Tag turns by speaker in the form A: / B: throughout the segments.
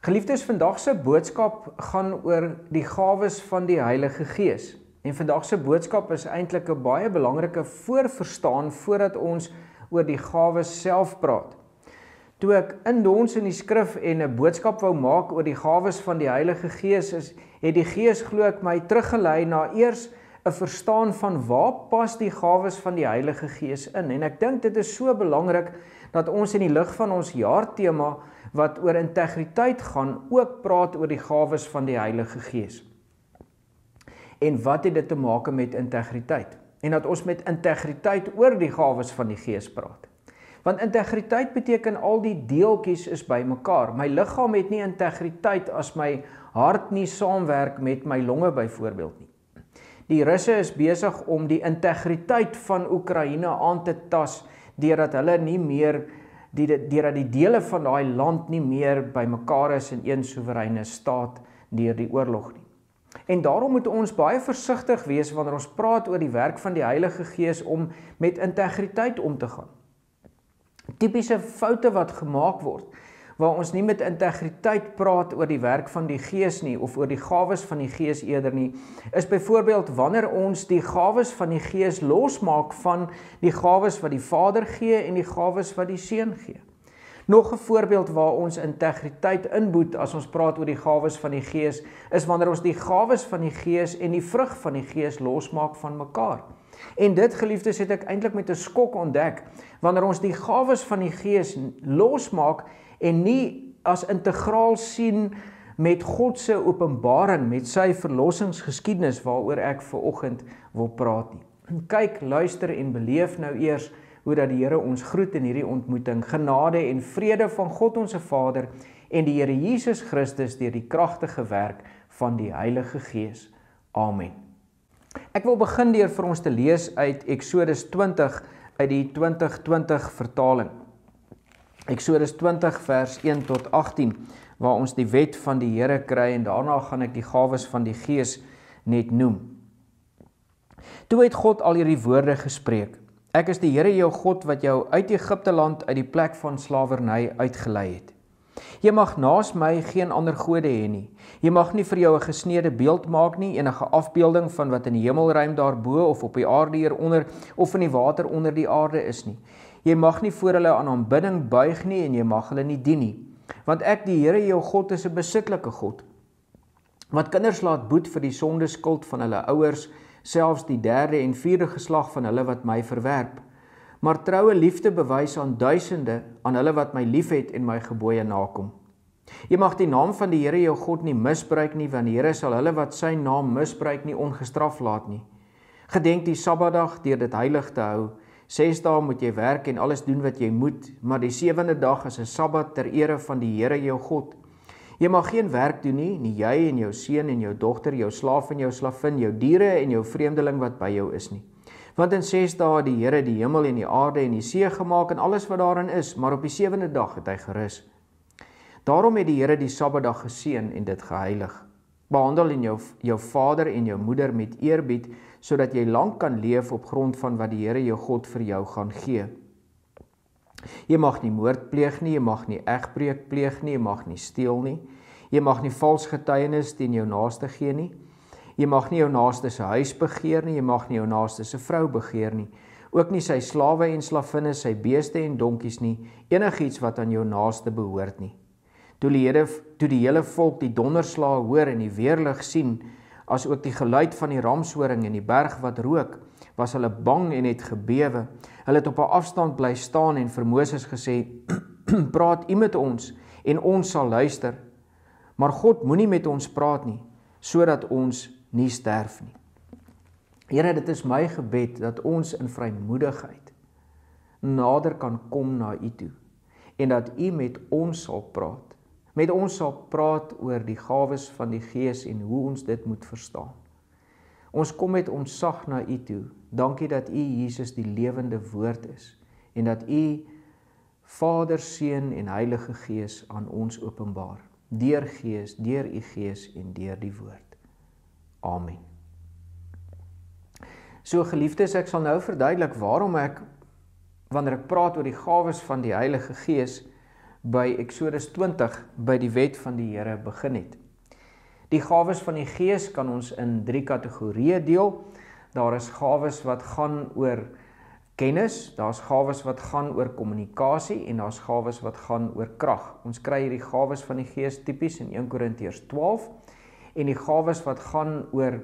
A: Geliefdes, vandag se boodskap gaan oor die gawes van die Heilige Gees. En vandag se boodskap is eintlik 'n baie belangrike voorverstaan voordat ons oor die gawes self praat. Toe ek indons in die skrif en 'n boodskap wou maak oor die gawes van die Heilige Gees, het die Gees, glo ek, my teruggelei na eers 'n verstaan van waar pas die gawes van die Heilige Gees in. En ek dink dit is so belangrik dat ons in die lig van ons jaartema wat oor integriteit gaan, ook praat oor die gawes van die Heilige Gees. En wat het dit te maak met integriteit? En dat ons met integriteit oor die gawes van die Gees praat. Want integriteit beteken al die deeltjies is bymekaar. My liggaam het nie integriteit as my hart nie saamwerk met my longe byvoorbeeld nie. Die Russe is besig om die integriteit van Oekraïne aan te tas deurdat hulle nie meer deurdat die dele van daai land nie meer bymekaar is in een soewereine staat deur die oorlog nie. En daarom moet ons baie versigtig wees wanneer ons praat oor die werk van die Heilige Gees om met integriteit om te gaan. Tipiese foute wat gemaak word, waar ons nie met integriteit praat oor die werk van die Gees nie, of oor die gawes van die Gees eerder nie, is byvoorbeeld wanneer ons die gawes van die Gees losmaak van die gawes wat die Vader gee en die gawes wat die Seun gee. Nog 'n voorbeeld waar ons integriteit inboet as ons praat oor die gawes van die Gees, is wanneer ons die gawes van die Gees en die vrug van die Gees losmaak van mekaar. En dit, geliefdes, het ek eintlik met 'n skok ontdek, wanneer ons die gawes van die Gees losmaak en nie as integraal sien met God se openbaring, met sy verlossingsgeskiedenis waaroor ek vanoggend wil praat nie. Kyk, luister en beleef nou eers hoe dat die Here ons groet in hierdie ontmoeting. Genade en vrede van God ons Vader en die Here Jesus Christus deur die kragtige werk van die Heilige Gees. Amen. Ek wil begin deur vir ons te lees uit Eksodus 20 uit die 2020 vertaling. Eksodus 20 vers 1 tot 18, waar ons die wet van die Here kry en daarna gaan ek die gawes van die Gees net noem. Toe het God al hierdie woorde gespreek. Ek is die Here jou God wat jou uit Egipte land uit die plek van slawerny uitgelei het. Jy mag naas my geen ander gode hê nie. Jy mag nie vir jou 'n gesneede beeld maak nie, enige afbeelding van wat in die hemelruim daarbo of op die aarde hieronder of in die water onder die aarde is nie. Jy mag nie voor hulle aan aanbidding buig nie en jy mag hulle nie dien nie. Want ek, die Here jou God, is 'n besittelike God, wat kinders laat boet vir die sondeskuld van hulle ouers, selfs die 3de en 4de geslag van hulle wat my verwerp, maar troue liefde bewys aan duisende, aan hulle wat my liefhet en my gebooie nakom. Jy mag die naam van die Here jou God nie misbruik nie, want die Here sal hulle wat sy naam misbruik nie ongestraf laat nie. Gedenk die Sabbatdag deur dit heilig te hou. 6 dae moet jy werk en alles doen wat jy moet, maar die 7de dag is 'n Sabbat ter ere van die Here jou God. Jy mag geen werk doen nie jy en jou seun en jou dogter, jou slaaf en jou slavin, jou diere en jou vreemdeling wat by jou is nie. Want in 6 dae het die Here die hemel en die aarde en die see gemaak en alles wat daarin is, maar op die 7de dag het hy gerus. Daarom het die Here die Sabbatdag geseën en dit geheilig. Behandel in jou vader en jou moeder met eerbied, sodat jy lank kan leef op grond van wat die Here jou God vir jou gaan gee. Jy mag nie moord pleeg nie, jy mag nie egbreek pleeg nie, jy mag nie steel nie, jy mag nie vals getuienis teen jou naaste gee nie, jy mag nie jou naaste se huis begeer nie, jy mag nie jou naaste se vrou begeer nie, ook nie sy slawe en slavinne, sy beeste en donkies nie, enigiets wat aan jou naaste behoort nie. Toe die hele volk die donderslae hoor en die weerlig sien, as ook die geluid van die ramshoring en die berg wat rook, was hulle bang en het gebewe. Hulle het op 'n afstand bly staan en vir Moses gesê, praat u met ons en ons sal luister. Maar God moenie met ons praat nie, sodat ons nie sterf nie. Here, dit is my gebed dat ons in vrymoedigheid nader kan kom na u toe en dat u met ons sal praat. Met ons sal praat oor die gawes van die Gees en hoe ons dit moet verstaan. Ons kom met ontzag na u toe. Dankie dat u, Jesus, die lewende woord is en dat u Vader, Seun en Heilige Gees aan ons openbaar. Deur u Gees en deur die woord. Amen. So geliefdes, ek sal nou verduidelik waarom ek, wanneer ek praat oor die gawes van die Heilige Gees, by Eksodus 20 by die wet van die Here begin het. Die gawes van die Gees kan ons in 3 kategorieë deel. Daar is gawes wat gaan oor kennis, daar's gawes wat gaan oor kommunikasie en daar's gawes wat gaan oor krag. Ons kry hierdie gawes van die Gees tipies in 1 Korintiërs 12 en die gawes wat gaan oor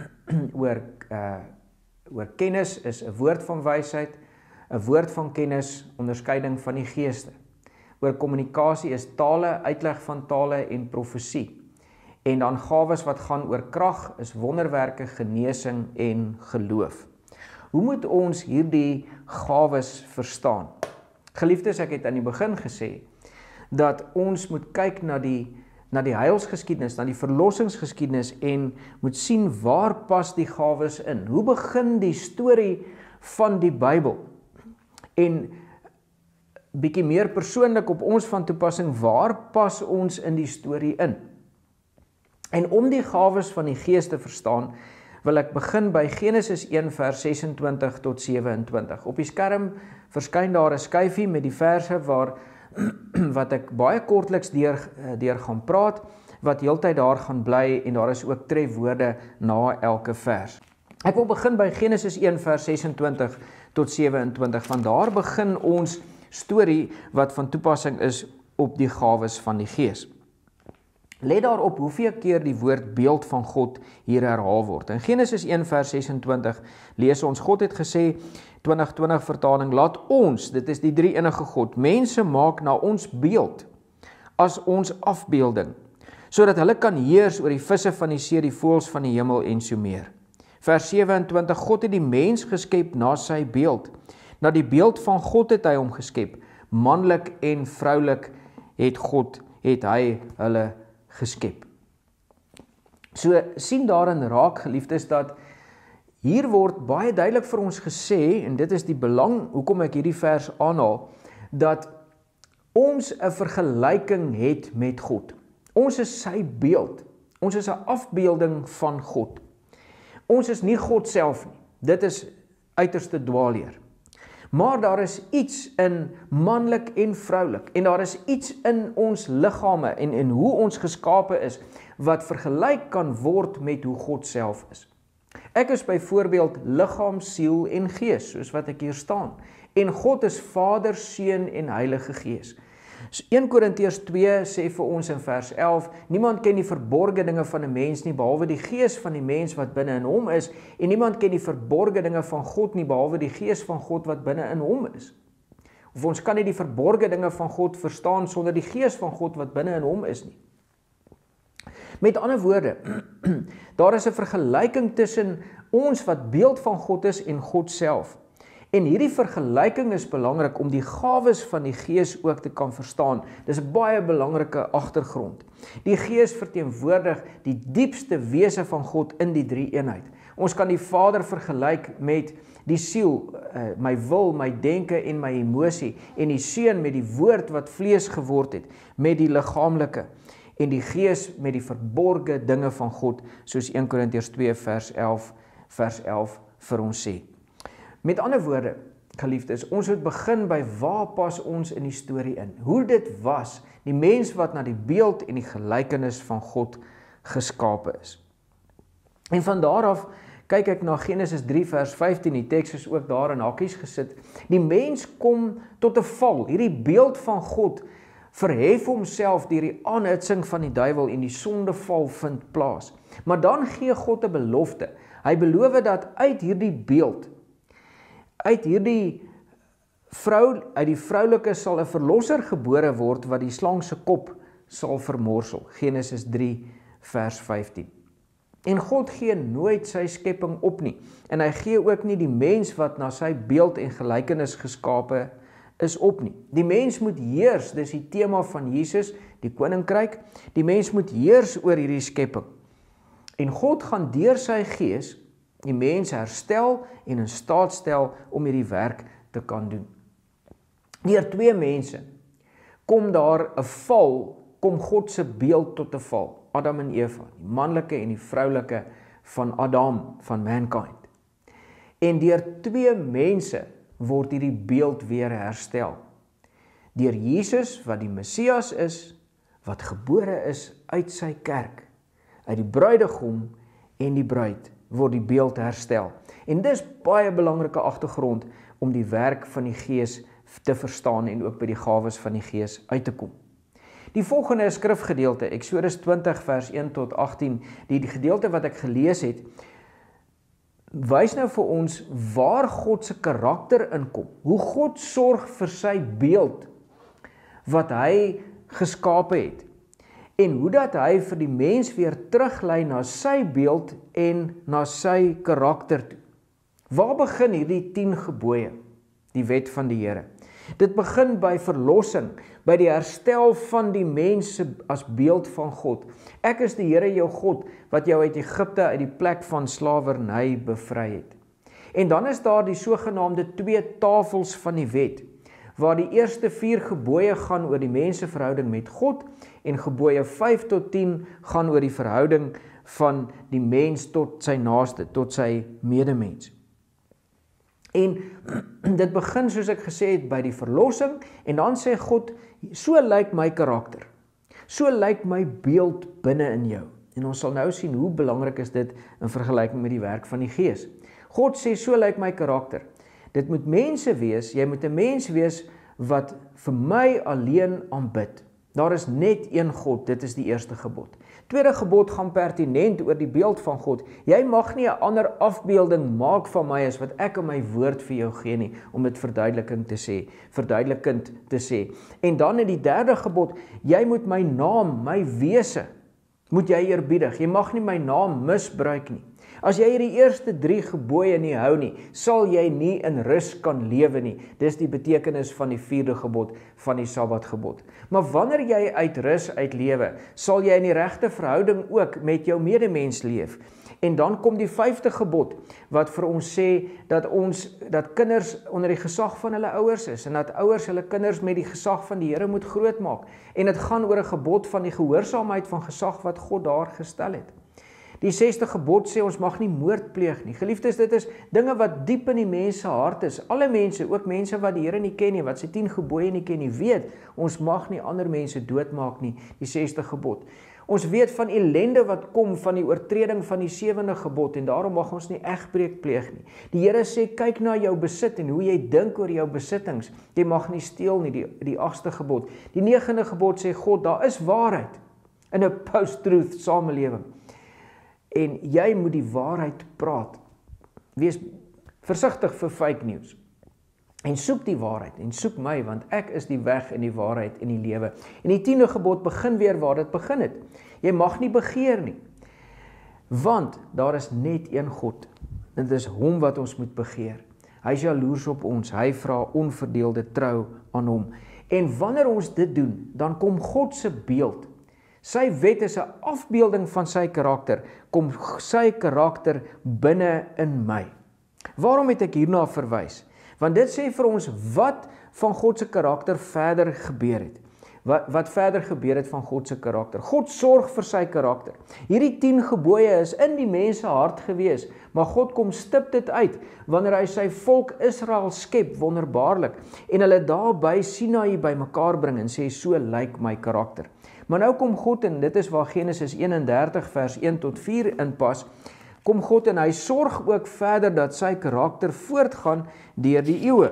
A: kennis is 'n woord van wysheid, 'n woord van kennis, onderskeiding van die geeste. Oor kommunikasie is tale, uitleg van tale en profesie. En dan gawes wat gaan oor krag is wonderwerke, genesing en geloof. Hoe moet ons hierdie gawes verstaan? Geliefdes, ek het aan die begin gesê dat ons moet kyk na die heilsgeskiedenis, na die verlossingsgeskiedenis en moet sien waar pas die gawes in. Hoe begin die storie van die Bybel? En bietjie meer persoonlik op ons van toepassing, waar pas ons in die storie in? En om die gawes van die Gees te verstaan, wil ek begin by Genesis 1 vers 26 tot 27. Op die skerm verskyn daar 'n skyfie met die verse wat ek baie kortliks deur gaan praat, wat heeltyd daar gaan bly en daar is ook trefwoorde na elke vers. Ek wil begin by Genesis 1 vers 26 tot 27, want daar begin ons storie wat van toepassing is op die gawes van die Gees. Let daarop hoeveel keer die woord beeld van God hier herhaal word. In Genesis 1 vers 26 lees ons, God het gesê, 2020 vertaling, laat ons, dit is die drie enige God, mense maak na ons beeld, as ons afbeelding, sodat hulle kan heers oor die visse van die see, die voëls van die hemel en so meer. Vers 27, God het die mens geskep na sy beeld. Na die beeld van God het hy hom geskep. Manlik en vroulik het hy hulle geskep. So sien daarin raak, geliefdes, dat hier word baie duidelik vir ons gesê, en dit is die belang hoekom ek hierdie vers aanhaal, dat ons 'n vergelyking het met God. Ons is sy beeld. Ons is 'n afbeelding van God. Ons is nie God self nie. Dit is uiterste dwaalleer. Maar daar is iets in manlik en vroulik, en daar is iets in ons liggame en hoe ons geskape is, wat vergelyk kan word met hoe God self is. Ek is byvoorbeeld liggaam, siel en gees, soos wat ek hier staan. En God is Vader, Seun en Heilige Gees. 1 Korintiërs 2 sê vir ons in vers 11, niemand ken die verborge dinge van 'n mens nie, behalwe die gees van die mens wat binne in hom is, en niemand ken die verborge dinge van God nie, behalwe die gees van God wat binne in hom is. Of ons kan nie die verborge dinge van God verstaan sonder die gees van God wat binne in hom is nie. Met ander woorde, daar is 'n vergelyking tussen ons wat beeld van God is en God self. En hierdie vergelyking is belangrik om die gawes van die Gees ook te kan verstaan. Dis 'n baie belangrike agtergrond. Die Gees verteenwoordig die diepste wese van God in die drie eenheid. Ons kan die Vader vergelyk met die siel, my wil, my denke en my emosie, en die Seun met die woord wat vlees geword het, met die liggaamlike, en die Gees met die verborge dinge van God, soos 1 Korintiërs 2 vers 11 vir ons sê. Met ander woorde, geliefdes, ons moet begin by waar pas ons in die storie in. Hoe dit was, die mens wat na die beeld en die gelykenis van God geskape is. En van daar af kyk ek na Genesis 3 vers 15, die teks is ook daar in hakkies gesit. Die mens kom tot 'n val, hierdie beeld van God verhef homself deur die aanhitsing van die duiwel en die sondeval vind plaas. Maar dan gee God 'n belofte. Hy beloof dat uit hierdie beeld, uit die vroulike sal 'n verlosser gebore word wat die slang se kop sal vermorsel. Genesis 3 vers 15. En God gee nooit sy skepping op nie. En hy gee ook nie die mens wat na sy beeld en gelykenis geskape is op nie. Die mens moet heers, dis die tema van Jesus, die koninkryk. Die mens moet heers oor hierdie skepping. En God gaan deur sy Gees die mens herstel en in staat stel om hierdie werk te kan doen. Deur twee mense kom daar 'n val, kom God se beeld tot 'n val. Adam en Eva, die manlike en die vroulike van Adam, van mankind. En deur twee mense word hierdie beeld weer herstel. deur Jesus wat die Messias is, wat gebore is uit sy kerk, uit die bruidegom en die bruid, word die beeld herstel. En dis baie belangrike agtergrond om die werk van die Gees te verstaan en ook by die gawes van die Gees uit te kom. Die volgende skrifgedeelte, Eksodus 20 vers 1 tot 18, die gedeelte wat ek gelees het, wys nou vir ons waar God se karakter inkom, hoe God sorg vir sy beeld wat hy geskape het, en hoe dat hy vir die mens weer teruglei na sy beeld en na sy karakter toe. Waar begin hierdie 10 gebooie, die wet van die Here? Dit begin by verlossing, by die herstel van die mens as beeld van God. Ek is die Here jou God, wat jou uit Egipte, uit die plek van slawerny bevry het. En dan is daar die sogenaamde 2 tafels van die wet, waar die eerste 4 gebooie gaan oor die menseverhouding met God, en gebooie 5 tot 10 gaan oor die verhouding van die mens tot sy naaste, tot sy medemens. En dit begin, soos ek gesê het, by die verlossing, en dan sê God, so lyk my karakter, so lyk my beeld binne in jou. En ons sal nou sien hoe belangrik is dit in vergelyking met die werk van die Gees. God sê, so lyk my karakter. Dit moet mense wees, jy moet 'n mens wees wat vir my alleen aanbid. Daar is net een God, dit is die eerste gebod. Tweede gebod gaan pertinent oor die beeld van God. Jy mag nie 'n ander afbeelding maak van my as wat ek in my woord vir jou gee nie, om dit verduidelikend te sê. En dan in die derde gebod, jy moet my naam, my wese, moet jy eerbiedig. Jy mag nie my naam misbruik nie. As jy hierdie eerste 3 gebooie nie hou nie, sal jy nie in rus kan lewe nie. Dis die betekenis van die 4de gebod, van die Sabbatgebod. Maar wanneer jy uit rus uitlewe, sal jy in die regte verhouding ook met jou medemens leef. En dan kom die 5de gebod, wat vir ons sê dat kinders onder die gesag van hulle ouers is, en dat ouers hulle kinders met die gesag van die Here moet grootmaak. En dit gaan oor 'n gebod van die gehoorsaamheid van gesag wat God daar gestel het. Die 6de gebod sê ons mag nie moord pleeg nie. Geliefdes, dit is dinge wat diep in die mens se hart is. Alle mense, ook mense wat die Here nie ken nie, wat sy 10 gebooie nie ken nie, weet, ons mag nie ander mense doodmaak nie, die 6de gebod. Ons weet van ellende wat kom van die oortreding van die 7de gebod, en daarom mag ons nie egbreek pleeg nie. Die Here sê, kyk na jou besit en hoe jy dink oor jou besittings. Jy mag nie steel nie, die 8de gebod. Die 9de gebod sê God, daar is waarheid in 'n post-truth samelewing. En jy moet die waarheid praat. Wees versigtig vir fake news. En soek die waarheid, en soek my, want ek is die weg en die waarheid en die lewe. En die 10de gebod begin weer waar dit begin het. Jy mag nie begeer nie. Want daar is net een God. Dit is hom wat ons moet begeer. Hy is jaloers op ons. Hy vra onverdeelde trou aan hom. En wanneer ons dit doen, dan kom God se beeld. Sy wet is 'n afbeelding van sy karakter, kom sy karakter binne in my. Waarom het ek hierna verwys? Want dit sê vir ons wat van God se karakter verder gebeur het. Wat verder gebeur het van God se karakter. God sorg vir sy karakter. Hierdie 10 gebooie is in die mens se hart gewees, maar God kom stip dit uit, wanneer hy sy volk Israel skep, wonderbaarlik, en hulle daar by Sinaï bymekaar bring en sê, so lyk my karakter. Maar nou kom God, en dit is waar Genesis 31 vers 1 tot 4 inpas, kom God en hy sorg ook verder dat sy karakter voortgaan deur die eeue.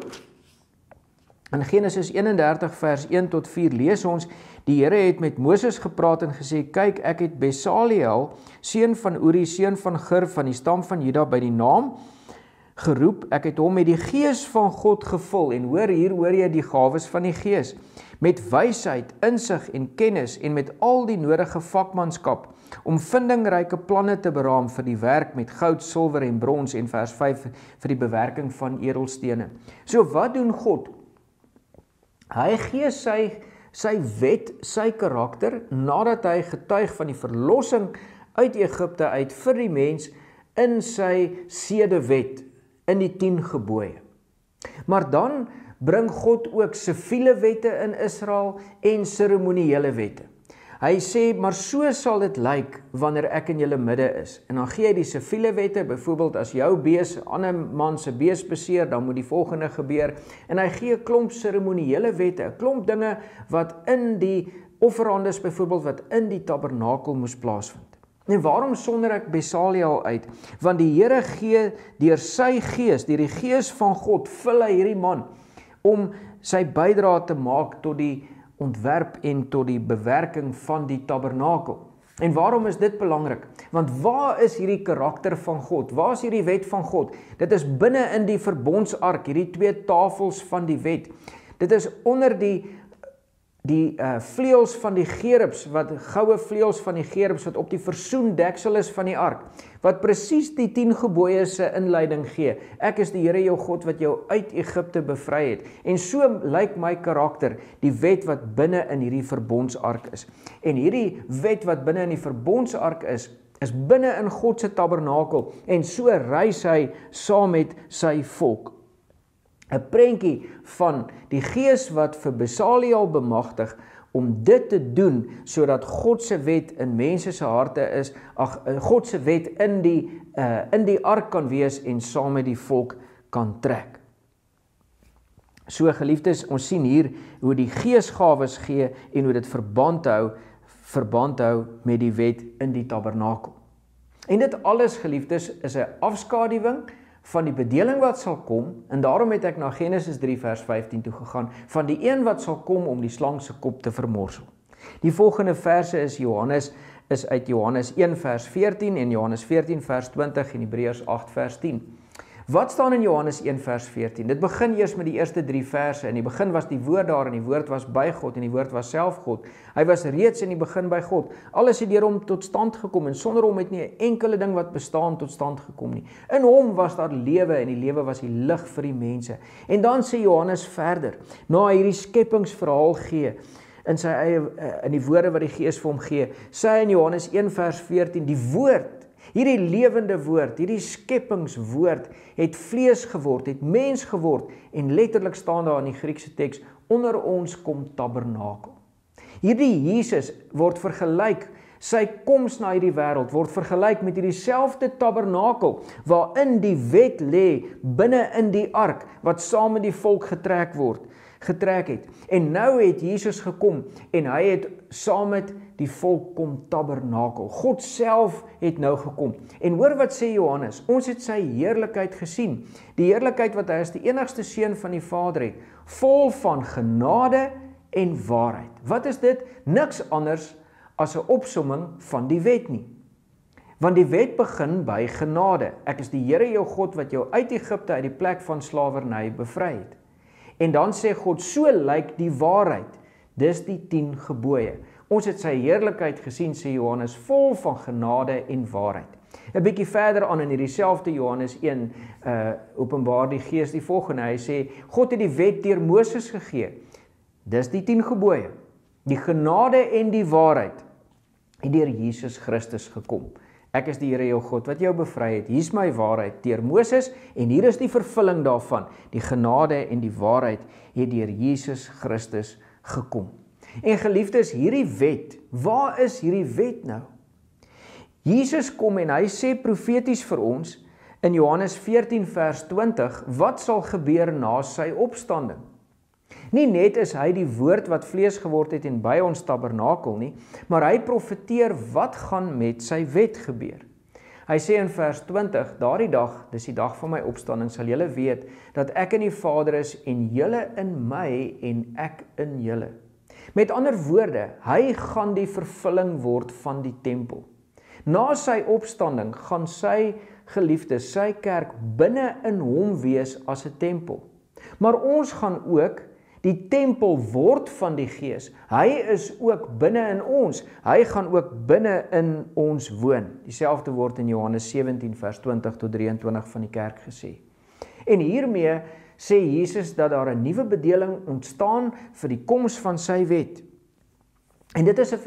A: In Genesis 31 vers 1 tot 4 lees ons, die Here het met Moses gepraat en gesê, kyk, ek het Besaliel, seun van Uri, seun van Gir, van die stam van Juda, by die naam geroep. Ek het hom met die gees van God gevul, en hoor jy die gawes van die gees, met wysheid, insig en kennis, en met al die nodige vakmanskap, om vindingryke planne te beraam vir die werk met goud, silwer en brons, en vers 5 vir die bewerking van edelstene. So wat doen God? Hy gee sy wet, sy karakter, nadat hy getuig van die verlossing uit Egipte uit vir die mens in sy sedewet, in die 10 gebooie. Maar dan bring God ook siviele wette in Israel en seremoniële wette. Hy sê, maar so sal dit lyk wanneer ek in julle midde is. En dan gee hy die siviele wette, byvoorbeeld as jou bees 'n ander man se bees beseer, dan moet die volgende gebeur. En hy gee 'n klomp seremoniële wette, 'n klomp dinge wat in die offerandes byvoorbeeld wat in die tabernakel moes plaasvind. En waarom sonder ek Besaliel uit? Want die Here gee deur sy gees, deur die gees van God, vul hy hierdie man om sy bydrae te maak tot die ontwerp en tot die bewerking van die tabernakel. En waarom is dit belangrik? Want waar is hierdie karakter van God? Waar is hierdie wet van God? Dit is binne in die verbondsark, hierdie 2 tafels van die wet. Dit is onder die vleuels van die gerubs, goue vleuels van die gerubs wat op die versoendeksel is van die ark, wat presies die 10 gebooie se inleiding gee. Ek is die Here jou God wat jou uit Egipte bevry het. En so lyk my karakter, die wet wat binne in hierdie verbondsark is. En hierdie wet wat binne in die verbondsark is binne in God se tabernakel, en so reis hy saam met sy volk. 'n prentjie van die gees wat vir Besaliel bemagtig om dit te doen, sodat God se wet in mense se harte is, God se wet in die ark kan wees en saam met die volk kan trek. So geliefdes, ons sien hier hoe die geesgawes gee en hoe dit verband hou met die wet in die tabernakel. En dit alles, geliefdes, is 'n afskaduwing van die bedeling wat sal kom, en daarom het ek na Genesis 3 vers 15 toe gegaan, van die een wat sal kom om die slang se kop te vermorsel. Die volgende verse is uit Johannes 1 vers 14 en Johannes 14 vers 20 en Hebreërs 8 vers 10. Wat staan in Johannes 1 vers 14? Dit begin eers met die eerste 3 verse. In die begin was die woord daar en die woord was by God en die woord was self God. Hy was reeds in die begin by God. Alles het deur hom tot stand gekom en sonder hom het nie 'n enkele ding wat bestaan tot stand gekom nie. In hom was daar lewe en die lewe was die lig vir die mense. En dan sê Johannes verder, na hierdie skepingsverhaal gee, in sy eie in die woorde wat die Gees vir hom gee, sê hy in Johannes 1 vers 14, die woord, hierdie lewende woord, hierdie skepingswoord het vlees geword, het mens geword en letterlik staan daar in die Griekse teks, onder ons kom tabernakel. Hierdie Jesus word vergelyk, sy koms na hierdie wêreld word vergelyk met hierdie selfde tabernakel waarin die wet lê binne in die ark wat saam met die volk getrek het. En nou het Jesus gekom en hy het saam met die volk kom tabernakel. God self het nou gekom. En hoor wat sê Johannes, ons het sy heerlikheid gesien. Die heerlikheid wat hy as die enigste seun van die Vader het, vol van genade en waarheid. Wat is dit? Niks anders as 'n opsomming van die wet nie. Want die wet begin by genade. Ek is die Here jou God wat jou uit Egipte, uit die plek van slawerny bevry het. En dan sê God, so lyk die waarheid. Dis die 10 gebooie. Ons het sy heerlikheid gesien, sê Johannes, vol van genade en waarheid. 'n Bietjie verder aan in hierdie selfde Johannes 1 openbaar die Gees die volgende. Hy sê, God het die wet deur Moses gegee. Dis die 10 gebooie. Die genade en die waarheid het deur Jesus Christus gekom. Ek is die Here jou God wat jou bevry het. Hier is my waarheid deur Moses en hier is die vervulling daarvan. Die genade en die waarheid het deur Jesus Christus gekom. En geliefdes, hierdie wet, waar is hierdie wet nou? Jesus kom en hy sê profeties vir ons in Johannes 14 vers 20, wat sal gebeur na sy opstanding? Nie net is hy die woord wat vlees geword het en by ons tabernakel nie, maar hy profeteer wat gaan met sy wet gebeur. Hy sê in vers 20, daardie dag, dis die dag van my opstanding, sal julle weet dat ek in die Vader is en julle in my en ek in julle. Met ander woorde, hy gaan die vervulling word van die tempel. Na sy opstanding gaan sy geliefdes, sy kerk binne in hom wees as 'n tempel. Maar ons gaan ook die tempel word van die Gees. Hy is ook binne in ons. Hy gaan ook binne in ons woon. Dieselfde word in Johannes 17 vers 20 tot 23 van die kerk gesê. En hiermee sê Jesus dat daar 'n nuwe bedeling ontstaan vir die koms van sy wet. En dit is 'n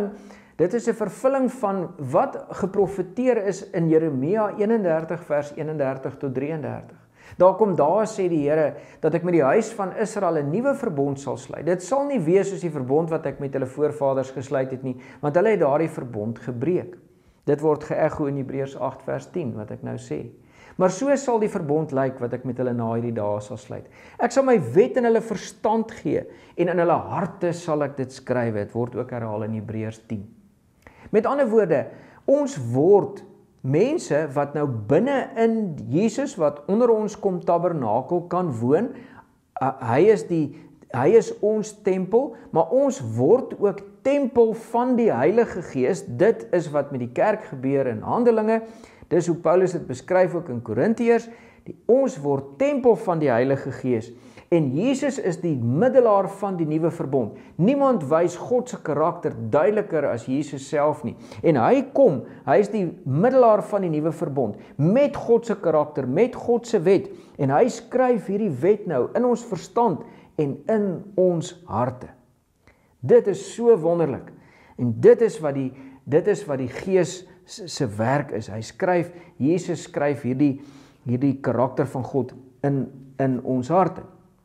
A: vervulling van wat geprofeteer is in Jeremia 31 vers 31 tot 33. Daar kom daar, sê die Here, dat ek met die huis van Israel 'n nuwe verbond sal sluit. Dit sal nie wees soos die verbond wat ek met hulle voorvaders gesluit het nie, want hulle het daardie verbond gebreek. Dit word geëcho in Hebreërs 8 vers 10 wat ek nou sê. Maar so sal die verbond lyk wat ek met hulle na hierdie dae sal sluit. Ek sal my wet in hulle verstand gee en in hulle harte sal ek dit skryf. Dit word ook herhaal in Hebreërs 10. Met ander woorde, ons word mense wat nou binne in Jesus wat onder ons kom tabernakel kan woon. Hy is ons tempel, maar ons word ook tempel van die Heilige Gees. Dit is wat met die kerk gebeur in Handelinge. Dis hoe Paulus dit beskryf ook in Korintiërs. Ons word tempel van die Heilige Gees. En Jesus is die middelaar van die nuwe verbond. Niemand wys God se karakter duideliker as Jesus self nie. En hy is die middelaar van die nuwe verbond, met God se karakter, met God se wet. En hy skryf hierdie wet nou in ons verstand en in ons harte. Dit is so wonderlik. En dit is wat die Gees se werk is. Jesus skryf hierdie karakter van God in ons harte.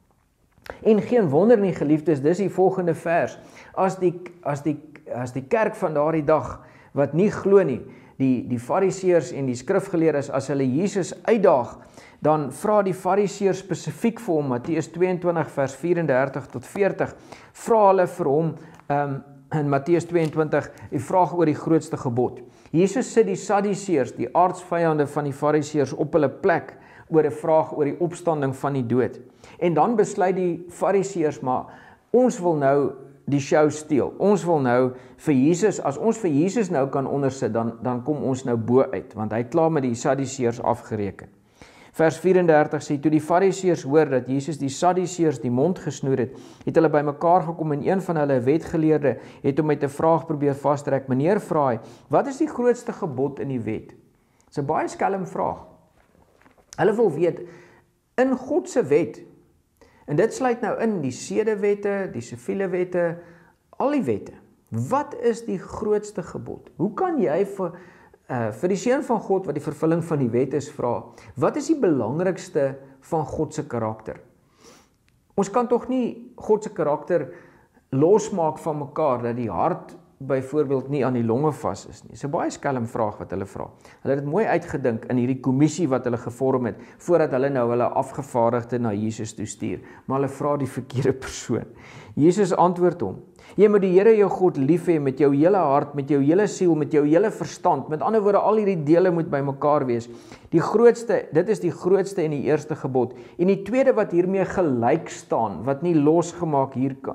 A: En geen wonder nie, geliefdes, dis die volgende vers. As die kerk van daardie dag wat nie glo nie, die fariseërs en die skrifgeleerdes, as hulle Jesus uitdaag, dan vra die fariseërs spesifiek vir hom, Matteus 22 vers 34 tot 40, vra hulle vir hom in Matteus 22 die vraag oor die grootste gebod. Jesus sit die Sadduseërs, die aardsvyande van die fariseërs, op hulle plek oor 'n vraag oor die opstanding van die dood. En dan besluit die fariseërs, maar ons wil nou die show steel. Ons wil nou vir Jesus, as ons vir Jesus nou kan ondersit, dan kom ons nou bo uit, want hy het klaar met die Sadduseërs afgereken. Vers 34 sê, toe die fariseërs hoor dat Jesus die Sadduseërs die mond gesnoer het hulle bymekaar gekom en een van hulle, 'n wetgeleerde, het hom met 'n vraag probeer vastrek. Meneer, vra hy, wat is die grootste gebod in die wet? Dis 'n baie skelm vraag. Hulle wil weet, in God se wet, en dit sluit nou in die sedewette, die siviele wette, al die wette. Wat is die grootste gebod? Hoe kan jy vir die seun van God wat die vervulling van die wet is vra, wat is die belangrikste van God se karakter? Ons kan tog nie God se karakter losmaak van mekaar, dat die hart byvoorbeeld nie aan die longe vas is nie. Dis 'n baie skelm vraag wat hulle vra. Hulle het dit mooi uitgedink in hierdie kommissie wat hulle gevorm het, voordat hulle nou hulle afgevaardigde na Jesus toe stuur. Maar hulle vra die verkeerde persoon. Jesus antwoord hom, jy moet die Here jou God lief hê met jou hele hart, met jou hele siel, met jou hele verstand. Met ander woorde, al hierdie dele moet bymekaar wees. Dit is die grootste en die eerste gebod. En die tweede wat hiermee gelyk staan, wat nie losgemaak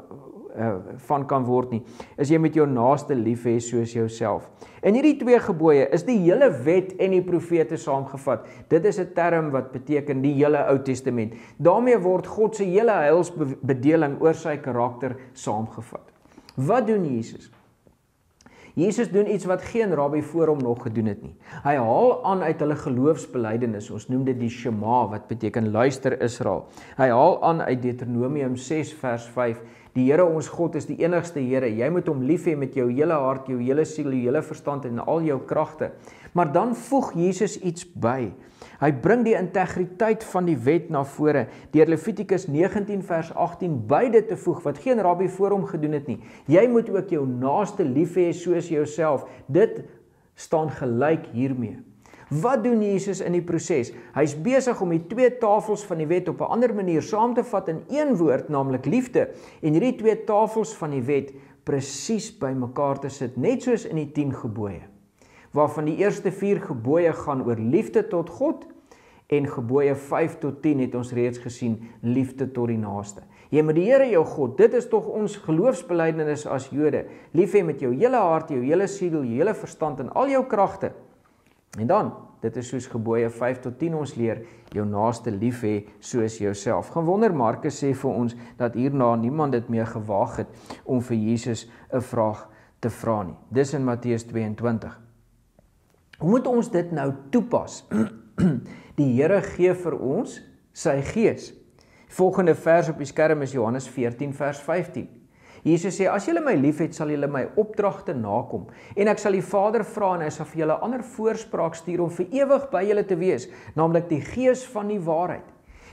A: van kan word nie, is jy met jou naaste lief hê soos jouself. En hierdie twee gebooie is die hele wet en die profete saamgevat. Dit is 'n term wat beteken die hele Ou Testament. Daarmee word God se hele heilsbedeling oor sy karakter saamgevat. Wat doen Jesus? Jesus doen iets wat geen rabbi voor hom nog gedoen het nie. Hy haal aan uit hulle geloofsbelijdenis, ons noem dit die Shema, wat beteken luister Israel. Hy haal aan uit Deuteronomium 6 vers 5, die Here ons God is die enigste Here, jy moet hom lief hê met jou hele hart, jou hele siel, jou hele verstand en al jou kragte. Maar dan voeg Jesus iets by. Hy bring die integriteit van die wet na vore, deur Levitikus 19 vers 18 beide te voeg, wat geen rabbi voor hom gedoen het nie. Jy moet ook jou naaste lief hê soos jouself. Dit staan gelyk hiermee. Wat doen Jesus in die proses? Hy's besig om die twee tafels van die wet op 'n ander manier saam te vat in een woord, naamlik liefde, en hierdie twee tafels van die wet presies by mekaar te sit, net soos in die 10 gebooie. Waarvan die eerste 4 gebooie gaan oor liefde tot God, en gebooie 5 tot 10 het ons reeds gesien, liefde tot die naaste. Jy moet die Here jou God, dit is tog ons geloofsbelijdenis as Jode, lief hê met jou hele hart, jou hele siel, jou hele verstand en al jou kragte. En dan, dit is soos gebooie 5 tot 10 ons leer, jou naaste lief hê soos jouself. Geen wonder Markus sê vir ons, dat hierna niemand dit meer gewaag het, om vir Jesus 'n vraag te vra nie. Dis in Matteus 22. Hoe moet ons dit nou toepas? Die Here gee vir ons sy gees. Volgende vers op die skerm is Johannes 14 vers 15. Jesus sê, as julle my lief het, sal julle my opdragte nakom, en ek sal die Vader vra, en hy sal vir julle ander voorspraak stuur, om vir ewig by julle te wees, naamlik die gees van die waarheid.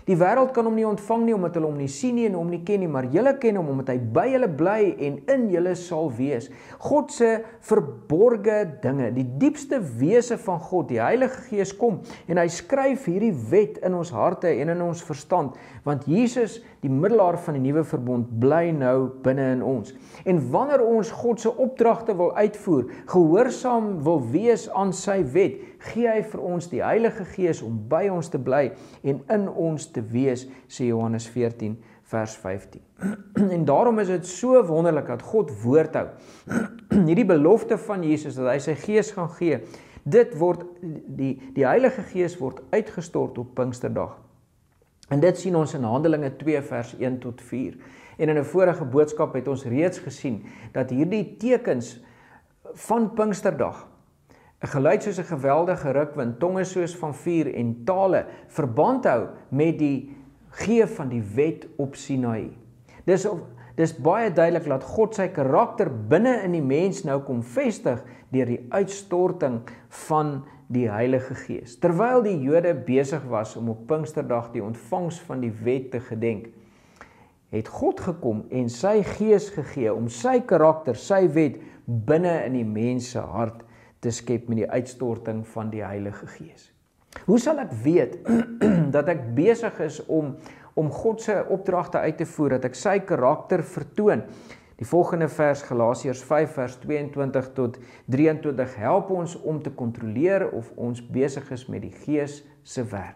A: Die wêreld kan hom nie ontvang nie, omdat hulle hom nie sien nie en hom nie ken nie, maar julle ken hom, omdat hy by julle bly en in julle sal wees. God se verborge dinge, die diepste wese van God, die Heilige Gees kom, en hy skryf hierdie wet in ons harte en in ons verstand, want Jesus, die middelaar van die nuwe verbond, bly nou binne in ons. En wanneer ons God se opdragte wil uitvoer, gehoorsaam wil wees aan sy wet, gee hy vir ons die Heilige Gees om by ons te bly en in ons te wees, sê Johannes 14 vers 15. En daarom is dit so wonderlik dat God woord hou. Hierdie belofte van Jesus dat hy sy Gees gaan gee, dit word die Heilige Gees word uitgestort op Pinksterdag. En dit sien ons in Handelinge 2 vers 1 tot 4. En in 'n vorige boodskap het ons reeds gesien dat hierdie tekens van Pinksterdag, 'n geluid soos 'n geweldige rukwind, tonge soos van vuur en tale verband hou met die gee van die wet op Sinaï. Dis baie duidelik dat God sy karakter binne in die mens nou kom vestig deur die uitstorting van die Heilige Gees. Terwyl die Jode besig was om op Pinksterdag die ontvangs van die wet te gedenk, het God gekom en sy Gees gegee om sy karakter, sy wet binne in die mens se hart te skep met die uitstorting van die Heilige Gees. Hoe sal ek weet dat ek besig is om God se opdragte uit te voer, dat ek sy karakter vertoon? Die volgende vers, Galasiërs 5 vers 22 tot 23, help ons om te kontroleer of ons besig is met die Gees se werk.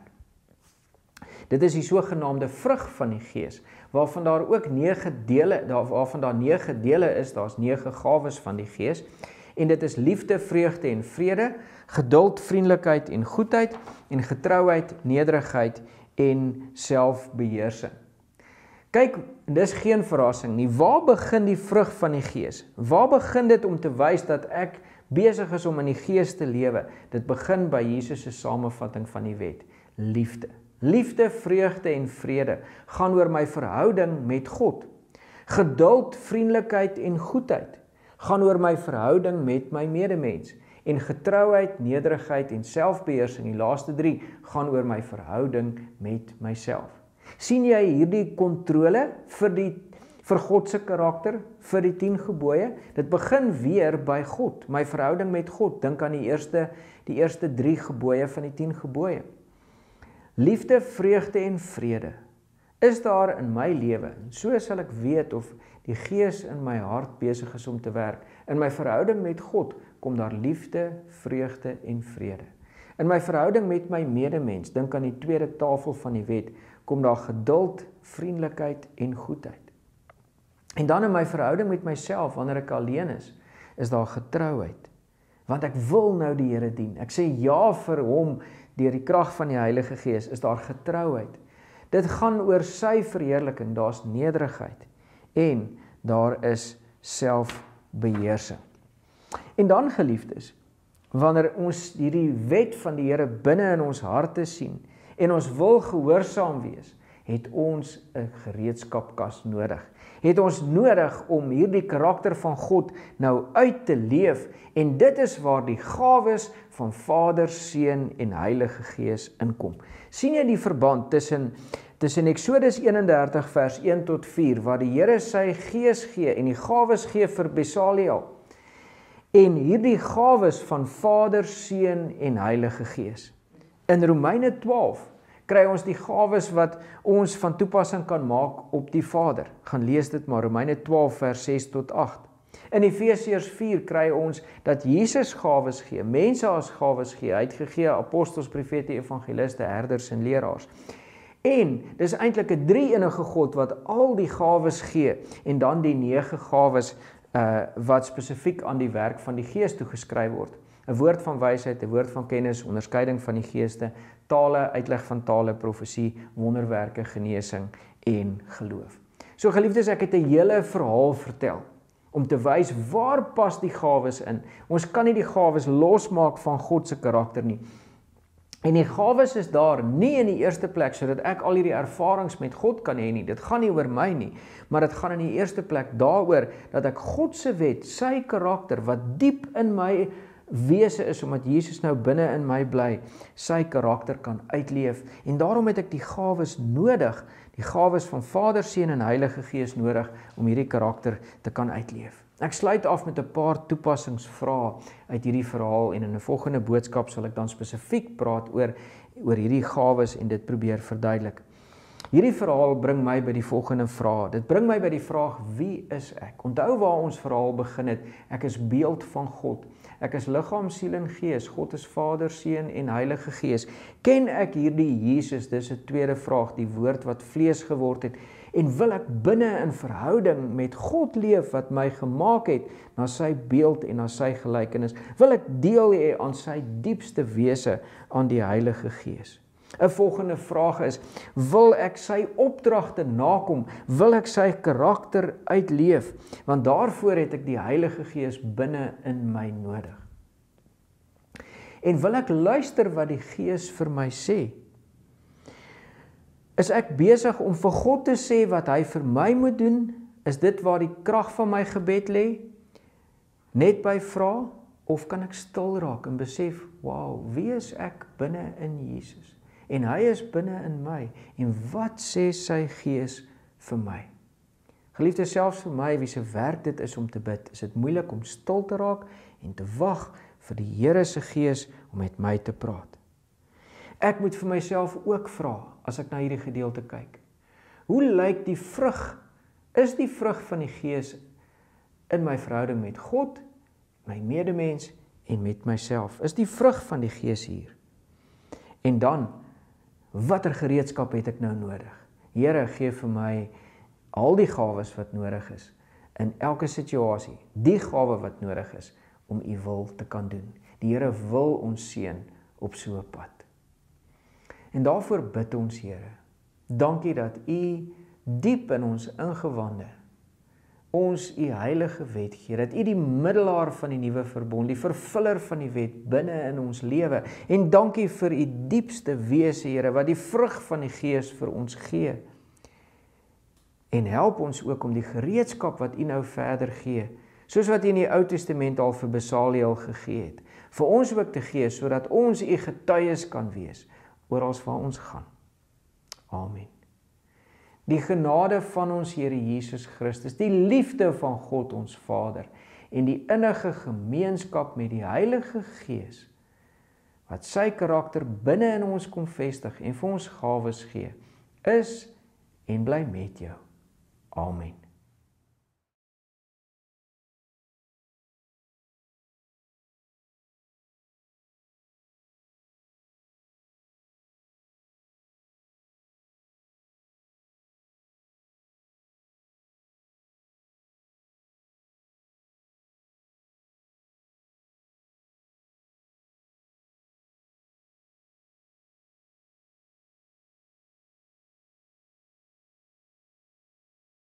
A: Dit is die sogenaamde vrug van die Gees, waarvan daar ook 9 dele is, daar's 9 gawes van die Gees, en dit is liefde, vreugde en vrede, geduld, vriendelikheid en goedheid, en getrouheid, nederigheid en selfbeheersing. Kyk, dis geen verrassing nie. Waar begin die vrug van die Gees? Waar begin dit om te wys dat ek besig is om in die Gees te lewe? Dit begin by Jesus se samevatting van die wet. Liefde. Liefde, vreugde en vrede gaan oor my verhouding met God. Geduld, vriendelikheid en goedheid gaan oor my verhouding met my medemens. En getrouheid, nederigheid en selfbeheersing, die laaste 3, gaan oor my verhouding met myself. Sien jy hierdie kontrole vir God se karakter, vir die 10 gebooie? Dit begin weer by God, my verhouding met God. Dink aan die eerste 3 gebooie van die 10 gebooie. Liefde, vreugde en vrede is daar in my lewe. So sal ek weet of die Gees in my hart besig is om te werk. In my verhouding met God kom daar liefde, vreugde en vrede. In my verhouding met my medemens, dink aan die tweede tafel van die wet, kom daar geduld, vriendelikheid en goedheid. En dan in my verhouding met myself, wanneer ek alleen is daar getrouheid. Want ek wil nou die Here dien. Ek sê ja vir hom deur die krag van die Heilige Gees, is daar getrouheid. Dit gaan oor sy verheerliking, daar's nederigheid en daar is selfbeheersing. En dan, geliefdes, wanneer ons hierdie wet van die Here binne in ons harte sien en ons wil gehoorsaam wees, het ons 'n gereedskapkas nodig. Het ons nodig om hierdie karakter van God nou uit te leef, en dit is waar die gawes van Vader, Seun en Heilige Gees inkom. Sien jy die verband tussen Eksodus 31 vers 1 tot 4, waar die Here sy Gees gee en die gawes gee vir Besaliel, en hierdie gawes van Vader, Seun en Heilige Gees. In Romeine 12 kry ons die gawes wat ons van toepassing kan maak op die Vader. Gaan lees dit maar, Romeine 12 vers 6 tot 8. In Efesiërs 4 kry ons dat Jesus gawes gee, mense as gawes gee. Hy het gegee apostels, profete, evangeliste, herders en leraars. En dis eintlik 'n drie-enige God wat al die gawes gee, en dan die 9 gawes wat spesifiek aan die werk van die Gees toegeskryf word. 'n Woord van wysheid, 'n woord van kennis, onderskeiding van die geeste, tale, uitleg van tale, profesie, wonderwerke, genesing en geloof. So geliefdes, ek het 'n hele verhaal vertel om te wys waar pas die gawes in. Ons kan nie die gawes losmaak van God se karakter nie. En die gawes is daar nie in die eerste plek sodat ek al hierdie ervarings met God kan hê nie. Dit gaan nie oor my nie, maar dit gaan in die eerste plek daaroor dat ek God se wet, sy karakter wat diep in my wese is, omdat Jesus nou binne in my bly, sy karakter kan uitleef. En daarom het ek die gawes nodig, die gawes van Vader, Seun en Heilige Gees nodig, om hierdie karakter te kan uitleef. Ek sluit af met 'n paar toepassingsvrae uit hierdie verhaal, en in 'n volgende boodskap sal ek dan spesifiek praat oor hierdie gawes en dit probeer verduidelik. Hierdie verhaal bring my by die volgende vraag. Dit bring my by die vraag, wie is ek? Onthou waar ons verhaal begin het. Ek is beeld van God. Ek is liggaam, siel en gees. God is Vader, Seun en Heilige Gees. Ken ek hierdie Jesus? Dis 'n tweede vraag, die woord wat vlees geword het. En wil ek binne in verhouding met God leef wat my gemaak het na sy beeld en na sy gelykenis? Wil ek deel hê aan sy diepste wese, aan die Heilige Gees? 'n volgende vraag is, wil ek sy opdragte nakom? Wil ek sy karakter uitleef? Want daarvoor het ek die Heilige Gees binne in my nodig. En wil ek luister wat die Gees vir my sê? Is ek besig om vir God te sê wat hy vir my moet doen? Is dit waar die krag van my gebed lê? Net by vra? Of kan ek stil raak en besef, wow, wie is ek binne in Jesus? En hy is binne in my. En wat sê sy Gees vir my? Geliefde, selfs vir my, wie se werk dit is om te bid, is dit moeilik om stil te raak en te wag vir die Here se Gees om met my te praat. Ek moet vir myself ook vra, as ek na hierdie gedeelte kyk, hoe lyk die vrug? Is die vrug van die Gees in my verhouding met God, my medemens en met myself? Is die vrug van die Gees hier? En dan, watter gereedskap het ek nou nodig? Here, gee vir my al die gawes wat nodig is, in elke situasie, die gawe wat nodig is, om u wil te kan doen. Die Here wil ons seën op so 'n pad. En daarvoor bid ons, Here, dankie dat u diep in ons ingewande ons u heilige wet gee, dat u die middelaar van die nuwe verbond, die vervuller van die wet binne in ons lewe, en dankie vir u diepste wese, Here, wat die vrug van die Gees vir ons gee. En help ons ook om die gereedskap wat u nou verder gee, soos wat u in die Ou Testament al vir Besaliel gegee het, vir ons ook te gee, sodat ons u getuies kan wees, oral waar ons gaan. Amen. Die genade van ons Here Jesus Christus, die liefde van God ons Vader en die innige gemeenskap met die Heilige Gees, wat sy karakter binne in ons kom vestig en vir ons gawes gee, is en bly met jou. Amen.